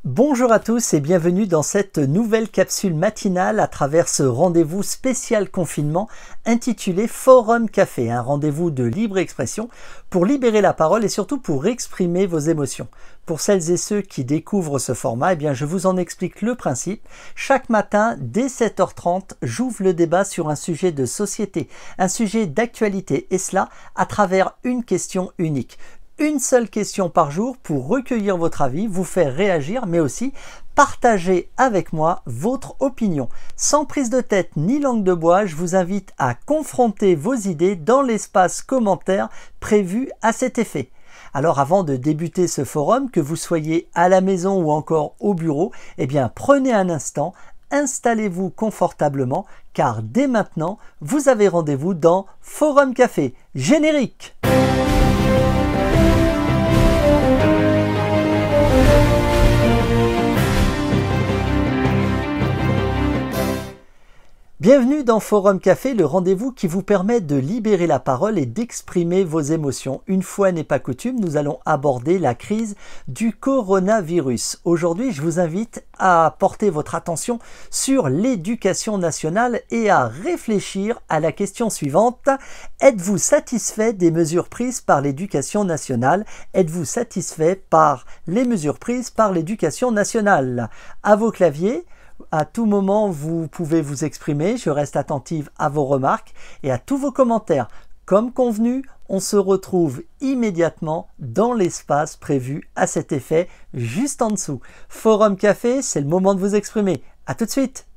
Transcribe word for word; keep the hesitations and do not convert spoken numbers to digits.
Bonjour à tous et bienvenue dans cette nouvelle capsule matinale à travers ce rendez-vous spécial confinement intitulé Forum Café, un rendez-vous de libre expression pour libérer la parole et surtout pour exprimer vos émotions. Pour celles et ceux qui découvrent ce format, eh bien je vous en explique le principe. Chaque matin, dès sept heures trente, j'ouvre le débat sur un sujet de société, un sujet d'actualité et cela à travers une question unique. Une seule question par jour pour recueillir votre avis, vous faire réagir, mais aussi partager avec moi votre opinion. Sans prise de tête ni langue de bois, je vous invite à confronter vos idées dans l'espace commentaire prévu à cet effet. Alors avant de débuter ce forum, que vous soyez à la maison ou encore au bureau, eh bien prenez un instant, installez-vous confortablement, car dès maintenant, vous avez rendez-vous dans Forum Café. Générique! Bienvenue dans Forum Café, le rendez-vous qui vous permet de libérer la parole et d'exprimer vos émotions. Une fois n'est pas coutume, nous allons aborder la crise du coronavirus. Aujourd'hui, je vous invite à porter votre attention sur l'éducation nationale et à réfléchir à la question suivante. Êtes-vous satisfait des mesures prises par l'éducation nationale? Êtes-vous satisfait par les mesures prises par l'éducation nationale? À vos claviers. À tout moment, vous pouvez vous exprimer, je reste attentive à vos remarques et à tous vos commentaires. Comme convenu, on se retrouve immédiatement dans l'espace prévu à cet effet, juste en dessous. Forum Café, c'est le moment de vous exprimer. À tout de suite!